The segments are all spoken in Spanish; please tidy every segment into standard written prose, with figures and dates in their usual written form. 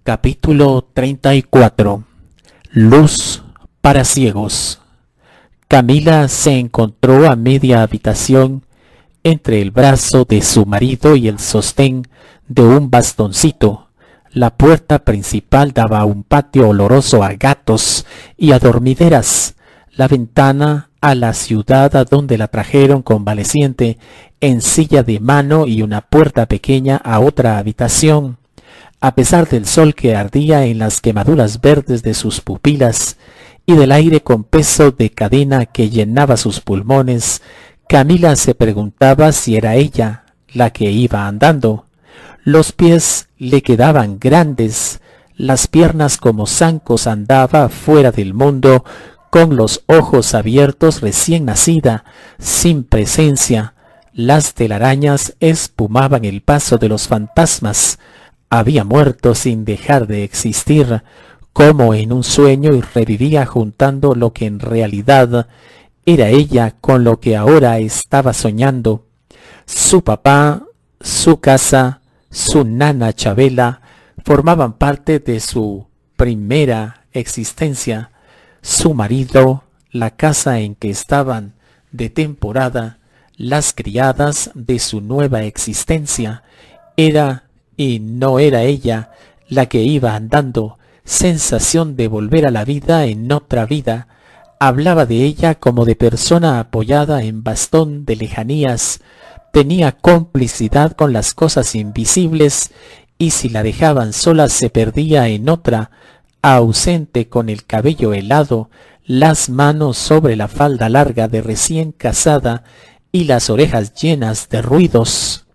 Capítulo 34. Luz para ciegos. Camila se encontró a media habitación entre el brazo de su marido y el sostén de un bastoncito. La puerta principal daba a un patio oloroso a gatos y a dormideras, la ventana a la ciudad a donde la trajeron convaleciente en silla de mano y una puerta pequeña a otra habitación. A pesar del sol que ardía en las quemaduras verdes de sus pupilas y del aire con peso de cadena que llenaba sus pulmones, Camila se preguntaba si era ella la que iba andando. Los pies le quedaban grandes, las piernas como zancos, andaba fuera del mundo, con los ojos abiertos, recién nacida, sin presencia. Las telarañas espumaban el paso de los fantasmas. Había muerto sin dejar de existir, como en un sueño, y revivía juntando lo que en realidad era ella con lo que ahora estaba soñando. Su papá, su casa, su nana Chabela formaban parte de su primera existencia. Su marido, la casa en que estaban de temporada, las criadas de su nueva existencia. Era y no era ella la que iba andando, sensación de volver a la vida en otra vida. Hablaba de ella como de persona apoyada en bastón de lejanías. Tenía complicidad con las cosas invisibles y si la dejaban sola se perdía en otra, ausente, con el cabello helado, las manos sobre la falda larga de recién casada y las orejas llenas de ruidos.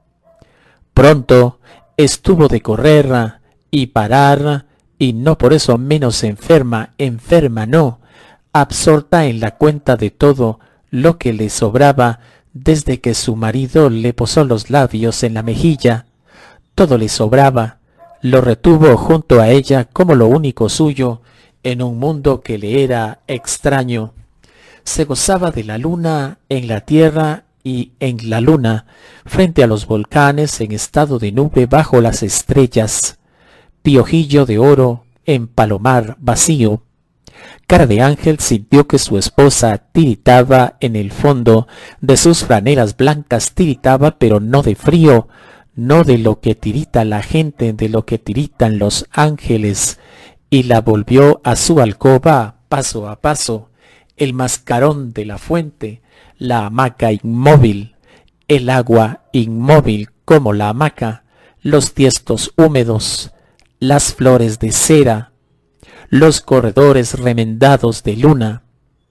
Pronto estuvo de correr y parar, y no por eso menos enferma no, absorta en la cuenta de todo lo que le sobraba desde que su marido le posó los labios en la mejilla. Todo le sobraba, lo retuvo junto a ella como lo único suyo en un mundo que le era extraño. Se gozaba de la luna en la tierra y en la luna, frente a los volcanes, en estado de nube bajo las estrellas, piojillo de oro en palomar vacío. Cara de Ángel sintió que su esposa tiritaba en el fondo de sus franelas blancas, tiritaba, pero no de frío, no de lo que tirita la gente, de lo que tiritan los ángeles, y la volvió a su alcoba paso a paso. El mascarón de la fuente, la hamaca inmóvil, el agua inmóvil como la hamaca, los tiestos húmedos, las flores de cera, los corredores remendados de luna.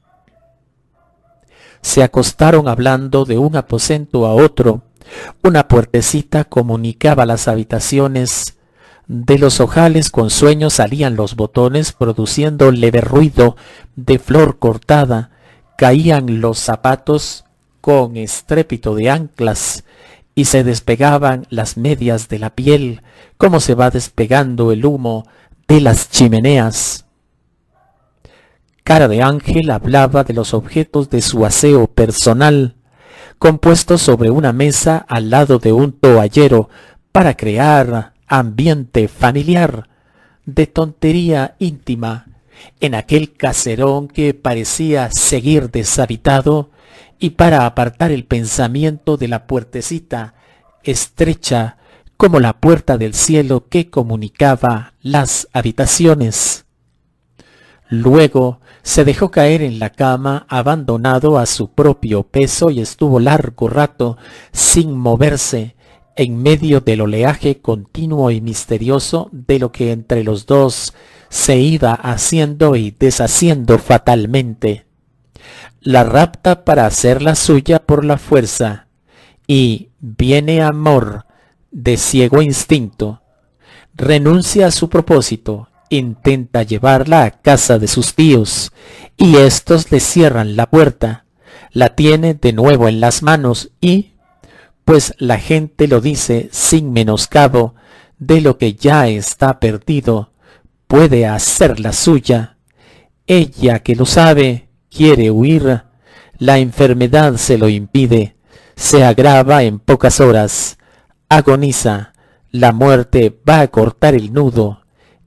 Se acostaron hablando de un aposento a otro. Una puertecita comunicaba las habitaciones. De los ojales con sueño salían los botones produciendo leve ruido de flor cortada. Caían los zapatos con estrépito de anclas y se despegaban las medias de la piel como se va despegando el humo de las chimeneas. Cara de Ángel hablaba de los objetos de su aseo personal, compuestos sobre una mesa al lado de un toallero para crear ambiente familiar, de tontería íntima, en aquel caserón que parecía seguir deshabitado, y para apartar el pensamiento de la puertecita estrecha como la puerta del cielo que comunicaba las habitaciones. Luego se dejó caer en la cama abandonado a su propio peso y estuvo largo rato sin moverse en medio del oleaje continuo y misterioso de lo que entre los dos se iba haciendo y deshaciendo fatalmente. La rapta para hacerla suya por la fuerza, y viene amor de ciego instinto. Renuncia a su propósito, intenta llevarla a casa de sus tíos, y éstos le cierran la puerta. La tiene de nuevo en las manos y, pues la gente lo dice sin menoscabo de lo que ya está perdido, puede hacerla suya. Ella que lo sabe, quiere huir, la enfermedad se lo impide, se agrava en pocas horas, agoniza, la muerte va a cortar el nudo,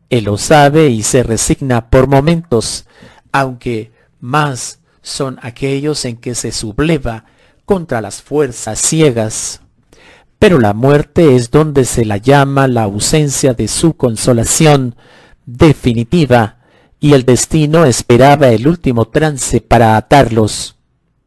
Él lo sabe y se resigna por momentos, aunque más son aquellos en que se subleva contra las fuerzas ciegas. Pero la muerte es donde se la llama la ausencia de su consolación definitiva, y el destino esperaba el último trance para atarlos.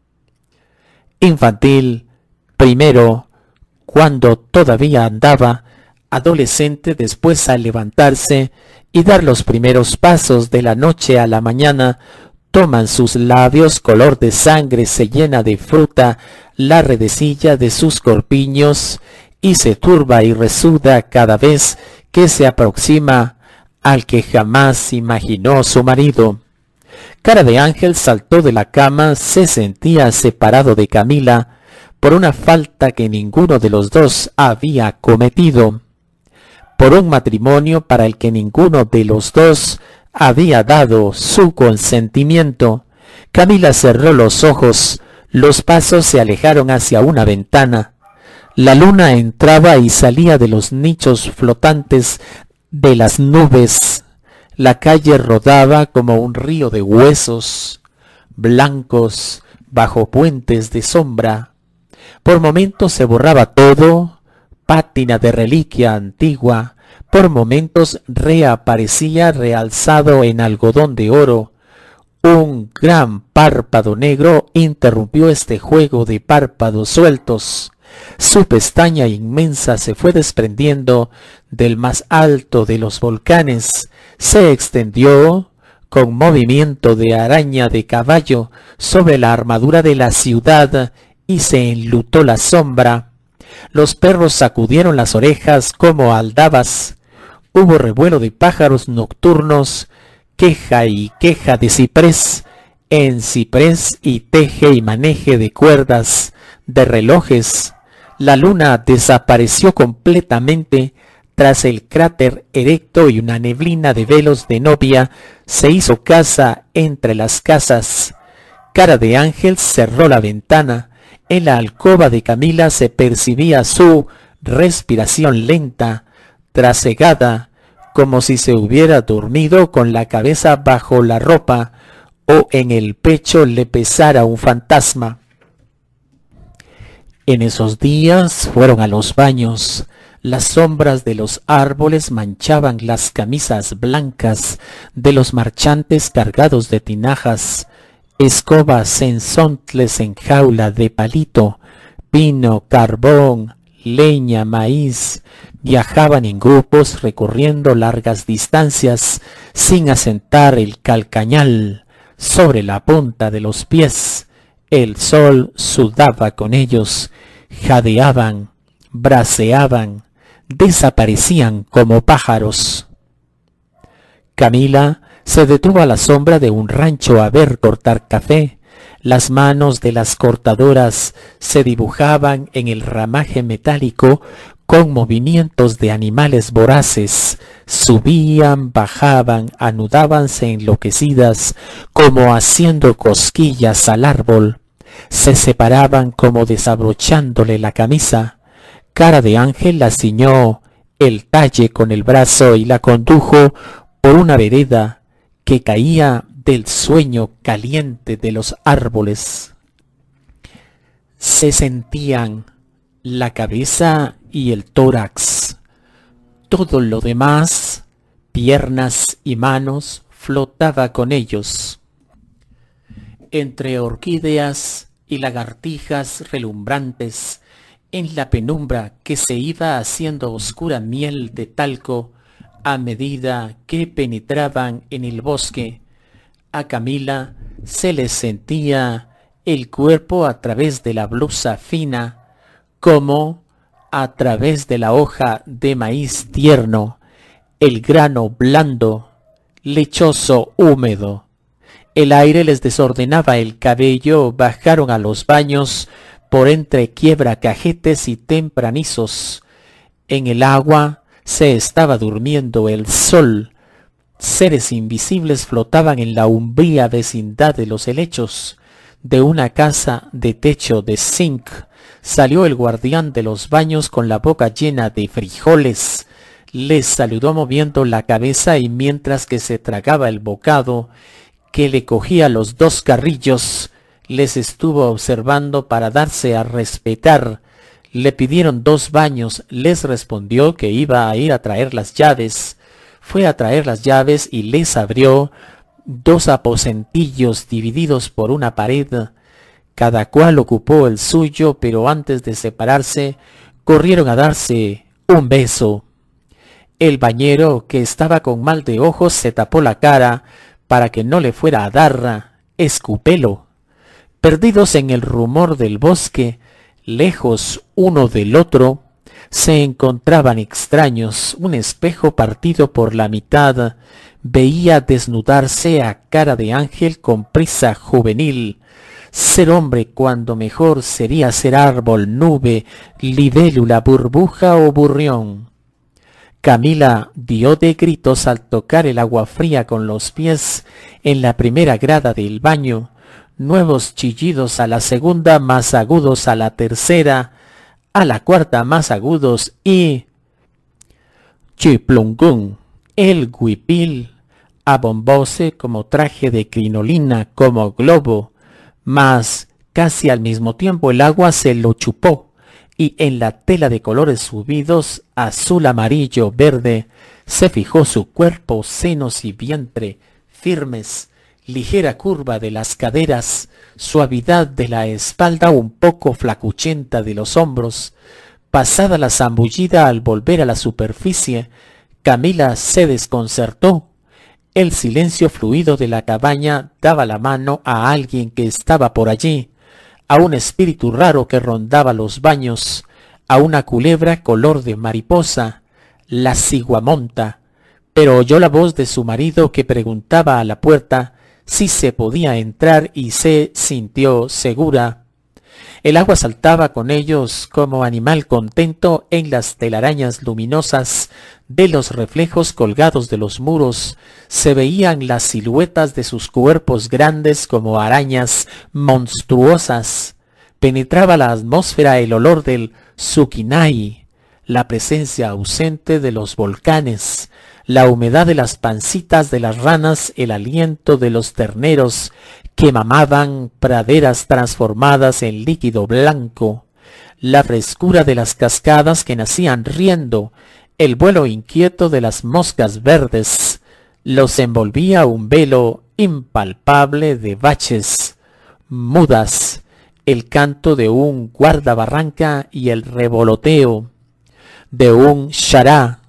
Infantil, primero, cuando todavía andaba, adolescente después al levantarse y dar los primeros pasos de la noche a la mañana, toman sus labios color de sangre, se llena de fruta la redecilla de sus corpiños y se turba y resuda cada vez que se aproxima al que jamás imaginó su marido. Cara de Ángel saltó de la cama, se sentía separado de Camila por una falta que ninguno de los dos había cometido, por un matrimonio para el que ninguno de los dos había dado su consentimiento. Camila cerró los ojos, los pasos se alejaron hacia una ventana. La luna entraba y salía de los nichos flotantes de las nubes. La calle rodaba como un río de huesos blancos bajo puentes de sombra. Por momentos se borraba todo, pátina de reliquia antigua. Por momentos reaparecía realzado en algodón de oro. Un gran párpado negro interrumpió este juego de párpados sueltos. Su pestaña inmensa se fue desprendiendo del más alto de los volcanes, se extendió con movimiento de araña de caballo sobre la armadura de la ciudad y se enlutó la sombra. Los perros sacudieron las orejas como aldabas. Hubo revuelo de pájaros nocturnos, queja y queja de ciprés en ciprés y teje y maneje de cuerdas, de relojes. La luna desapareció completamente tras el cráter erecto y una neblina de velos de novia se hizo casa entre las casas. Cara de Ángel cerró la ventana. En la alcoba de Camila se percibía su respiración lenta, trasegada, como si se hubiera dormido con la cabeza bajo la ropa o en el pecho le pesara un fantasma. En esos días fueron a los baños. Las sombras de los árboles manchaban las camisas blancas de los marchantes cargados de tinajas, escobas en sontles en jaula de palito, pino, carbón, leña, maíz. Viajaban en grupos recorriendo largas distancias sin asentar el calcañal sobre la punta de los pies. El sol sudaba con ellos, jadeaban, braceaban, desaparecían como pájaros. Camila se detuvo a la sombra de un rancho a ver cortar café. Las manos de las cortadoras se dibujaban en el ramaje metálico con movimientos de animales voraces. Subían, bajaban, anudábanse enloquecidas como haciendo cosquillas al árbol. Se separaban como desabrochándole la camisa. Cara de Ángel la ciñó el talle con el brazo y la condujo por una vereda que caía del sueño caliente de los árboles. Se sentían la cabeza y el tórax. Todo lo demás, piernas y manos, flotaba con ellos. Entre orquídeas y lagartijas relumbrantes, en la penumbra que se iba haciendo oscura miel de talco a medida que penetraban en el bosque, a Camila se le sentía el cuerpo a través de la blusa fina, como a través de la hoja de maíz tierno, el grano blando, lechoso, húmedo. El aire les desordenaba el cabello, bajaron a los baños por entre quiebracajetes y tempranizos. En el agua se estaba durmiendo el sol. Seres invisibles flotaban en la umbría vecindad de los helechos. De una casa de techo de zinc salió el guardián de los baños con la boca llena de frijoles. les saludó moviendo la cabeza y mientras que se tragaba el bocado que le cogía los 2 carrillos, les estuvo observando para darse a respetar. Le pidieron 2 baños, les respondió que iba a ir a traer las llaves. Fue a traer las llaves y les abrió 2 aposentillos divididos por una pared. Cada cual ocupó el suyo, pero antes de separarse, corrieron a darse un beso. El bañero, que estaba con mal de ojos, se tapó la cara para que no le fuera a dar escupelo. Perdidos en el rumor del bosque, lejos uno del otro, se encontraban extraños. Un espejo partido por la mitad veía desnudarse a Cara de Ángel con prisa juvenil. Ser hombre cuando mejor sería ser árbol, nube, libélula, burbuja o burrión. Camila dio de gritos al tocar el agua fría con los pies en la primera grada del baño, nuevos chillidos a la segunda, más agudos a la tercera, a la cuarta más agudos y... chiplungún, el huipil, abombóse como traje de crinolina, como globo, mas casi al mismo tiempo el agua se lo chupó, y en la tela de colores subidos, azul, amarillo, verde, se fijó su cuerpo, senos y vientre, firmes, ligera curva de las caderas, suavidad de la espalda un poco flacuchenta de los hombros. Pasada la zambullida al volver a la superficie, Camila se desconcertó. El silencio fluido de la cabaña daba la mano a alguien que estaba por allí, a un espíritu raro que rondaba los baños, a una culebra color de mariposa, la ciguamonta, pero oyó la voz de su marido que preguntaba a la puerta si se podía entrar y se sintió segura. El agua saltaba con ellos como animal contento en las telarañas luminosas de los reflejos colgados de los muros. Se veían las siluetas de sus cuerpos grandes como arañas monstruosas. Penetraba la atmósfera el olor del sukinai, la presencia ausente de los volcanes, la humedad de las pancitas de las ranas, el aliento de los terneros que mamaban praderas transformadas en líquido blanco, la frescura de las cascadas que nacían riendo, el vuelo inquieto de las moscas verdes. Los envolvía un velo impalpable de baches mudas, el canto de un guardabarranca y el revoloteo de un chará.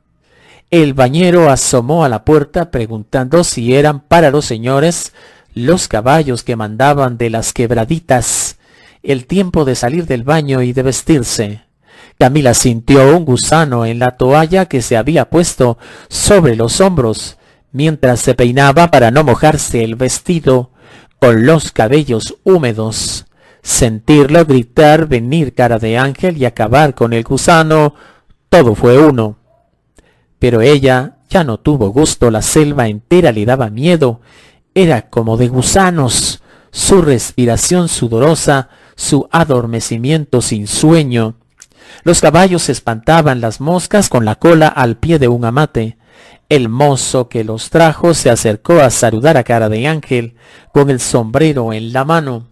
El bañero asomó a la puerta preguntando si eran para los señores los caballos que mandaban de las quebraditas, el tiempo de salir del baño y de vestirse. Camila sintió un gusano en la toalla que se había puesto sobre los hombros, mientras se peinaba para no mojarse el vestido con los cabellos húmedos. Sentirlo gritar, venir Cara de Ángel y acabar con el gusano, todo fue uno. Pero ella ya no tuvo gusto, la selva entera le daba miedo. Era como de gusanos, su respiración sudorosa, su adormecimiento sin sueño. Los caballos espantaban las moscas con la cola al pie de un amate. El mozo que los trajo se acercó a saludar a Cara de Ángel con el sombrero en la mano.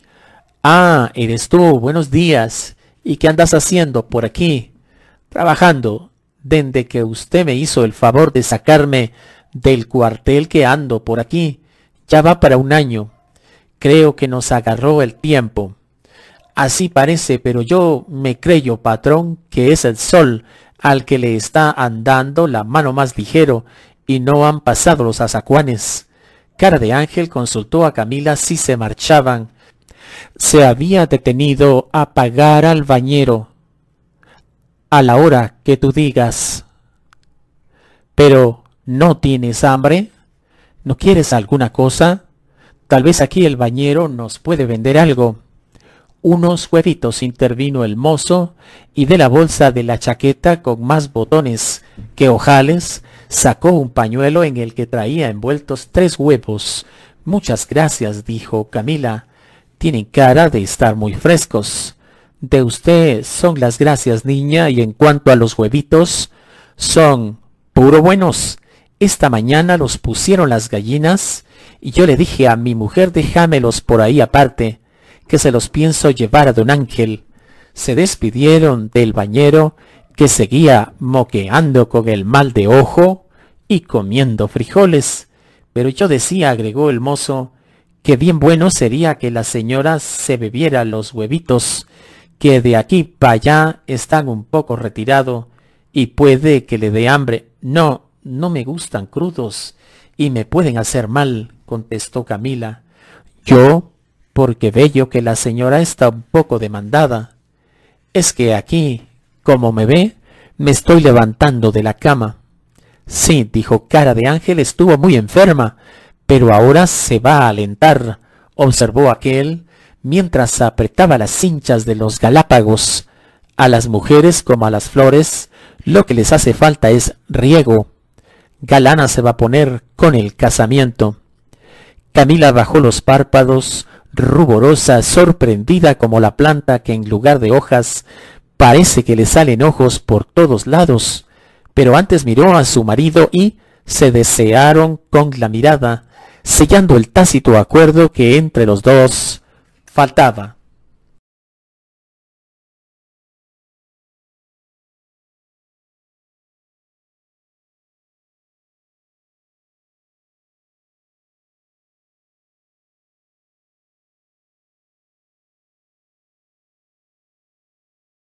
«Ah, eres tú, buenos días. ¿Y qué andas haciendo por aquí?» «Trabajando, desde que usted me hizo el favor de sacarme del cuartel que ando por aquí. Ya va para un año. Creo que nos agarró el tiempo». «Así parece, pero yo me creo, patrón, que es el sol al que le está andando la mano más ligero y no han pasado los azacuanes». Cara de Ángel consultó a Camila si se marchaban. Se había detenido a pagar al bañero. «A la hora que tú digas». «¿Pero no tienes hambre? ¿No quieres alguna cosa? Tal vez aquí el bañero nos puede vender algo». «Unos huevitos», intervino el mozo, y de la bolsa de la chaqueta con más botones que ojales sacó un pañuelo en el que traía envueltos 3 huevos. «Muchas gracias», dijo Camila. «Tienen cara de estar muy frescos». «De usted son las gracias, niña, y en cuanto a los huevitos, son puro buenos. Esta mañana los pusieron las gallinas y yo le dije a mi mujer, déjamelos por ahí aparte, que se los pienso llevar a don Ángel. Se despidieron del bañero, que seguía moqueando con el mal de ojo y comiendo frijoles. Pero yo decía, agregó el mozo, que bien bueno sería que la señora se bebiera los huevitos, que de aquí para allá están un poco retirados y puede que le dé hambre. No, no me gustan crudos y me pueden hacer mal, contestó Camila. Yo, porque veo que la señora está un poco demandada. Es que aquí, como me ve, me estoy levantando de la cama. Sí, dijo Cara de Ángel, estuvo muy enferma, pero ahora se va a alentar, observó aquel, mientras apretaba las cinchas de los galápagos. A las mujeres como a las flores, lo que les hace falta es riego. Galana se va a poner con el casamiento. Camila bajó los párpados, ruborosa, sorprendida como la planta que en lugar de hojas parece que le salen ojos por todos lados. Pero antes miró a su marido y se desearon con la mirada, sellando el tácito acuerdo que entre los dos faltaba.